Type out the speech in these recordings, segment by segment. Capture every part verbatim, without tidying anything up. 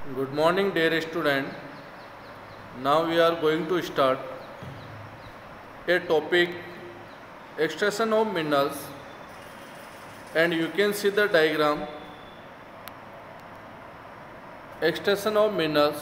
Good morning, dear student. Now we are going to start a topic extraction of minerals, and you can see the diagram. Extraction of minerals.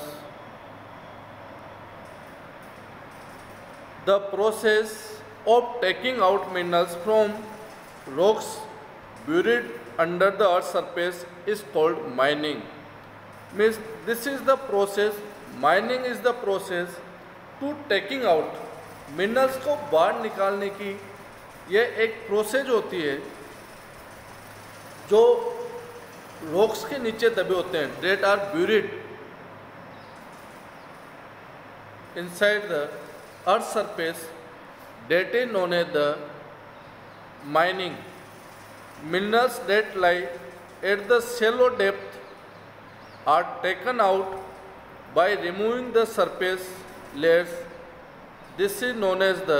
The process of taking out minerals from rocks buried under the earth's surface is called mining. Means this is the process, mining is the process to taking out minerals को बाहर निकालने की यह एक process होती है जो rocks के नीचे दबे होते हैं, that are buried inside the earth surface, that is known as the mining. Minerals that lie at the shallow depth are taken out by removing the surface layers. This is known as the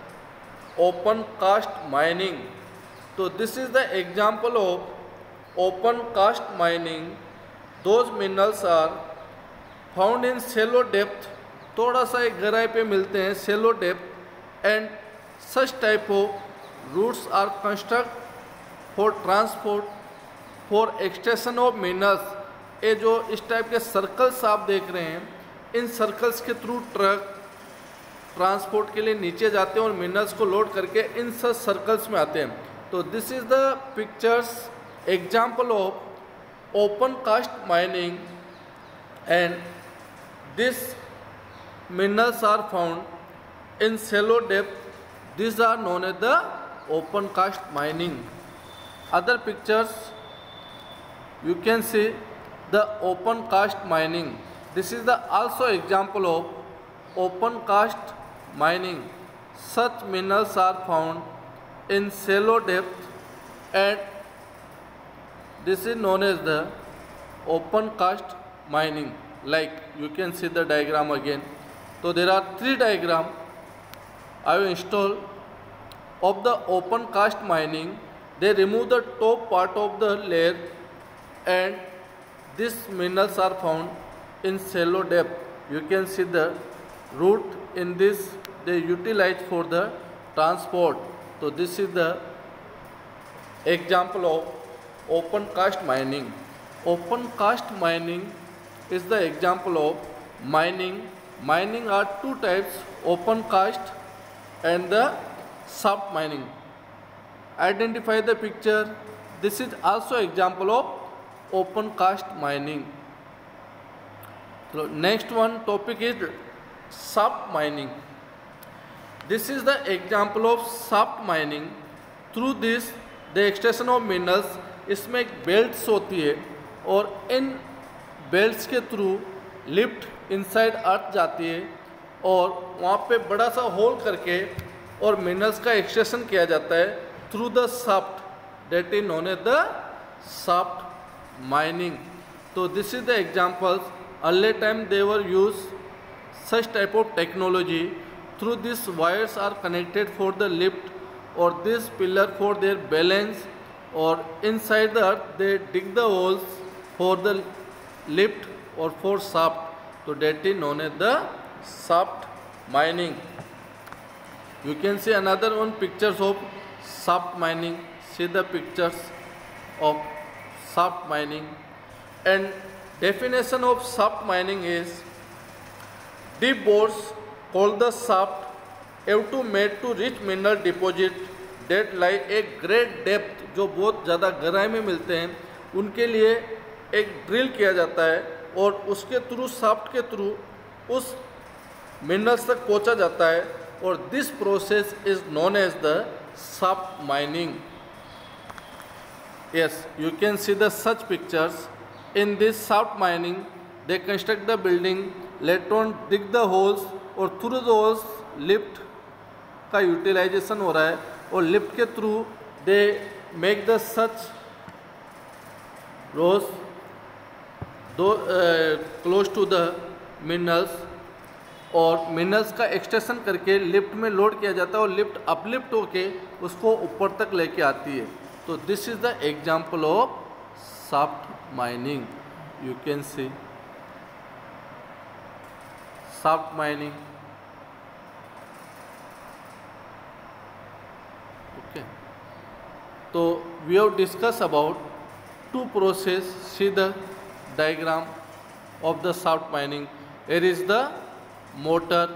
open cast mining. So this is the example of open cast mining. Those minerals are found in shallow depth. थोड़ा सा एक गहराई पे मिलते हैं, shallow depth, and such type of routes are constructed for transport for extraction of minerals. ये जो इस टाइप के सर्कल्स आप देख रहे हैं, इन सर्कल्स के थ्रू ट्रक ट्रांसपोर्ट के लिए नीचे जाते हैं और मिनरल्स को लोड करके इन सब सर्कल्स में आते हैं. तो this is the pictures example of open cast mining, and this minerals are found in shallow depth. This are known as the open cast mining. Other pictures you can see the open cast mining. This is the also example of open cast mining. Such minerals are found in shallow depth, and this is known as the open cast mining. Like you can see the diagram again. So there are three diagrams I will install of the open cast mining. They remove the top part of the layer, and these minerals are found in shallow depth. You can see the root in this they utilize for the transport. So this is the example of open cast mining. Open cast mining is the example of mining. Mining are two types: open cast and the shaft mining. Identify the picture. This is also example of open cast mining. So next one topic is shaft mining. This is the example of shaft mining. Through this the extraction of minerals. इसमें एक belts होती है और इन belts के through lift inside earth जाती है और वहाँ पे बड़ा सा होल करके और मिनरल्स का एक्सट्रैक्शन किया जाता है through the shaft, that is known as the shaft mining. So this is the examples. Early time they were used such type of technology. Through these wires are connected for the lift or this pillar for their balance, or inside the earth they dig the holes for the lift or for shaft. So that is known as the shaft mining. You can see another one pictures of shaft mining. See the pictures of shaft mining. And definition of shaft mining is deep bores called the shaft have to made to reach mineral deposit that lie a great depth. जो बहुत ज़्यादा गहराई में मिलते हैं उनके लिए एक ड्रिल किया जाता है और उसके थ्रू शाफ्ट के थ्रू उस मिनरल्स तक पहुंचा जाता है, और this process is known as the shaft mining. Yes, you can see the such pictures. In this shaft mining they construct the building, later on dig the holes, और through the holes lift का utilization हो रहा है और lift के through they make the such rows दो close to the minerals, और minerals का एक्सट्रैक्शन करके लिफ्ट में लोड किया जाता है और लिफ्ट अपलिफ्ट होके उसको ऊपर तक लेके आती है. तो this is the example of shaft mining. You can see shaft mining. Okay. So we have discussed about two process. See the diagram of the shaft mining. Here is the motor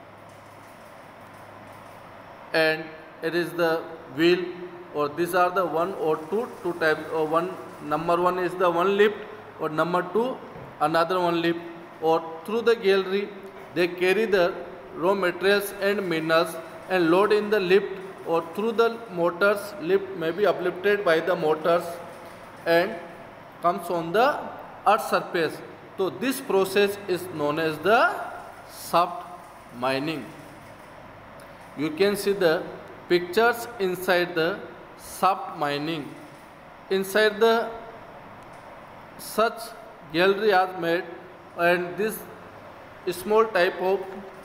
and it is the wheel, or these are the one or two two types, or one number one is the one lift, or number two another one lift, or through the gallery they carry the raw materials and minerals and load in the lift, or through the motors lift may be uplifted by the motors and comes on the earth surface. So this process is known as the shaft mining. You can see the pictures inside the shaft mining. Inside the such gallery are made, and this small type of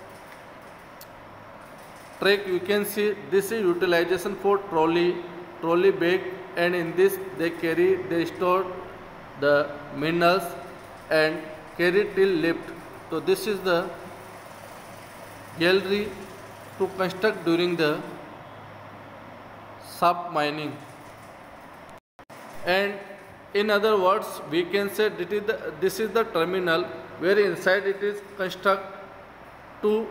track you can see, this is utilization for trolley, trolley bag, and in this they carry, they store the minerals and carry till lift. So this is the gallery to construct during the shaft mining. And in other words, we can say that is the, this is the terminal where inside it is construct to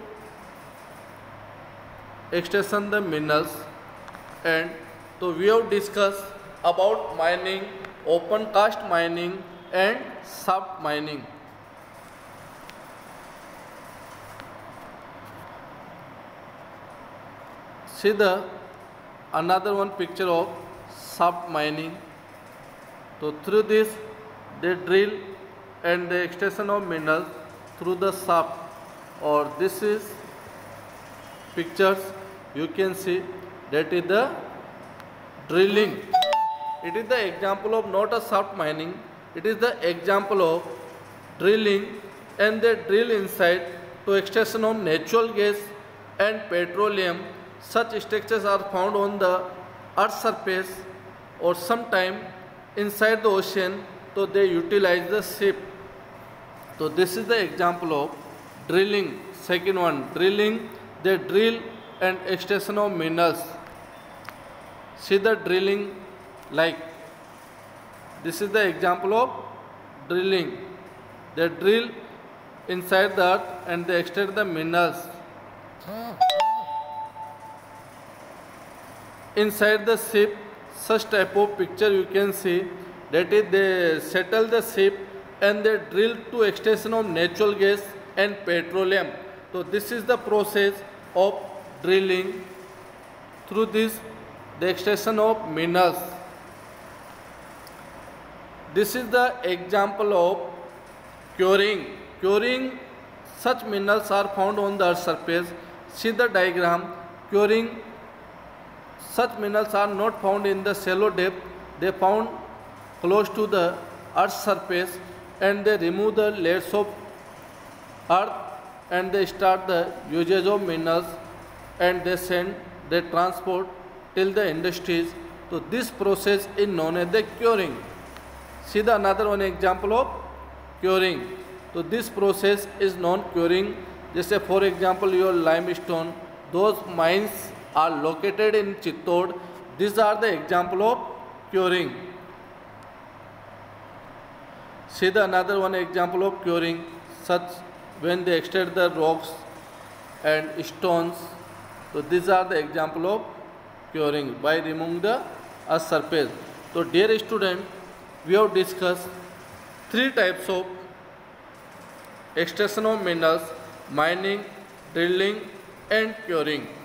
extraction the minerals. And so we have discussed about mining, open cast mining and shaft mining. See the another one picture of shaft mining. So through this they drill and the extraction of minerals through the shaft, or this is pictures you can see that is the drilling. It is the example of not a shaft mining, it is the example of drilling, and they drill inside to extraction of natural gas and petroleum. Such structures are found on the earth's surface or sometime inside the ocean, so they utilize the ship. So this is the example of drilling. Second one, drilling, they drill and extraction of minerals. See the drilling, like this is the example of drilling. They drill inside the earth and they extract the minerals. Inside the ship, such type of picture you can see, that is they settle the ship and they drill to extraction of natural gas and petroleum. So this is the process of drilling. Through this the extraction of minerals. This is the example of curing. Curing, such minerals are found on the earth's surface. See the diagram. Curing, such minerals are not found in the shallow depth, they found close to the earth's surface, and they remove the layers of earth and they start the usage of minerals, and they send, they transport till the industries. So this process is known as the curing. See the another one example of curing. So this process is known curing. Just say for example your limestone, those mines are located in Chittor. These are the example of curing. See the another one example of curing, such when they extract the rocks and stones. So these are the example of curing by removing the earth's surface. So dear student, we have discussed three types of extraction of minerals: mining, drilling and curing.